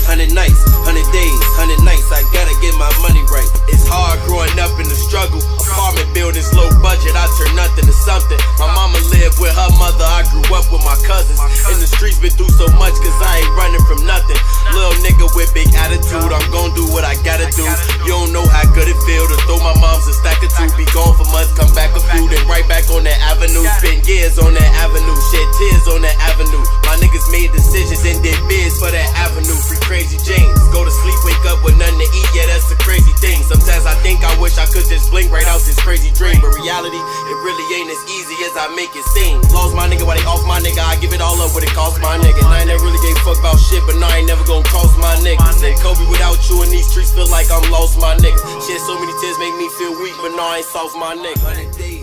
100 nights, 100 days, 100 nights, I gotta get my money right. It's hard growing up in the struggle. Apartment buildings, low budget, I turn nothing to something. My mama lived with her mother, I grew up with my cousins. In the streets, been through so much, cause I ain't running from nothing. Little nigga with big attitude, I'm gon' do what I gotta do. You don't know how good it feel to throw my mom's a stack of two. Be gone for months, come back a few, then right back on that avenue. Spent years on that avenue, shed tears on that avenue. My niggas made decisions and did bids for that avenue. Free Crazy James, go to sleep, wake up with nothing to eat, yeah, that's a crazy thing. Sometimes I think I wish I could just blink right out this crazy dream, but reality, it really ain't as easy as I make it seem. Lost my nigga, while they off my nigga, I give it all up what it cost my nigga. And I ain't never really gave a fuck about shit, but now I ain't never gon' cross my nigga. Said Kobe, without you in these streets, feel like I'm lost, my nigga. Shed so many tears make me feel weak, but now I ain't soft, my nigga.